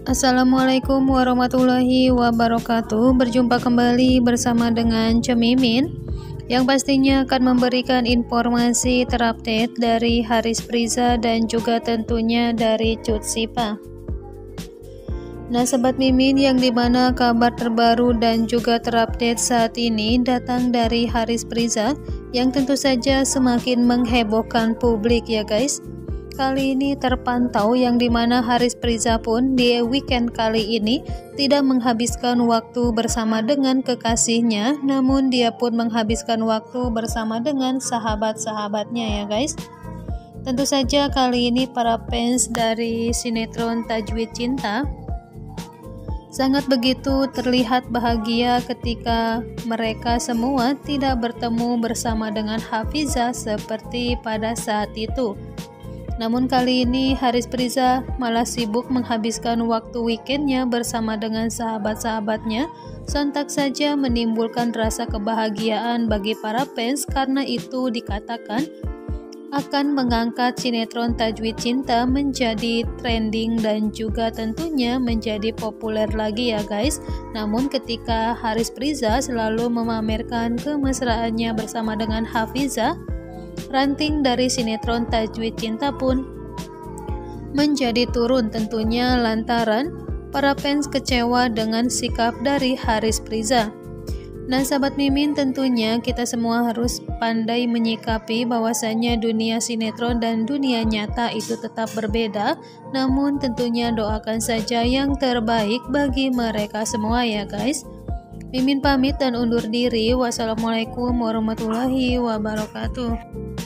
Assalamualaikum warahmatullahi wabarakatuh. Berjumpa kembali bersama dengan Cemimin yang pastinya akan memberikan informasi terupdate dari Haris Priza dan juga tentunya dari Cut Sipa. Nah Sobat Mimin, yang dimana kabar terbaru dan juga terupdate saat ini datang dari Haris Priza yang tentu saja semakin menghebohkan publik ya guys. Kali ini terpantau yang dimana Haris Priza pun di weekend kali ini tidak menghabiskan waktu bersama dengan kekasihnya, namun dia pun menghabiskan waktu bersama dengan sahabat-sahabatnya ya guys. Tentu saja kali ini para fans dari sinetron Tajwid Cinta sangat begitu terlihat bahagia ketika mereka semua tidak bertemu bersama dengan Hafizah seperti pada saat itu. Namun kali ini Haris Priza malah sibuk menghabiskan waktu weekendnya bersama dengan sahabat-sahabatnya, sontak saja menimbulkan rasa kebahagiaan bagi para fans karena itu dikatakan akan mengangkat sinetron Tajwid Cinta menjadi trending dan juga tentunya menjadi populer lagi ya guys. Namun ketika Haris Priza selalu memamerkan kemesraannya bersama dengan Hafizah, ranting dari sinetron Tajwid Cinta pun menjadi turun tentunya lantaran para fans kecewa dengan sikap dari Haris Priza. Nah sahabat Mimin, tentunya kita semua harus pandai menyikapi bahwasanya dunia sinetron dan dunia nyata itu tetap berbeda, namun tentunya doakan saja yang terbaik bagi mereka semua ya guys. Mimin pamit dan undur diri. Wassalamualaikum warahmatullahi wabarakatuh.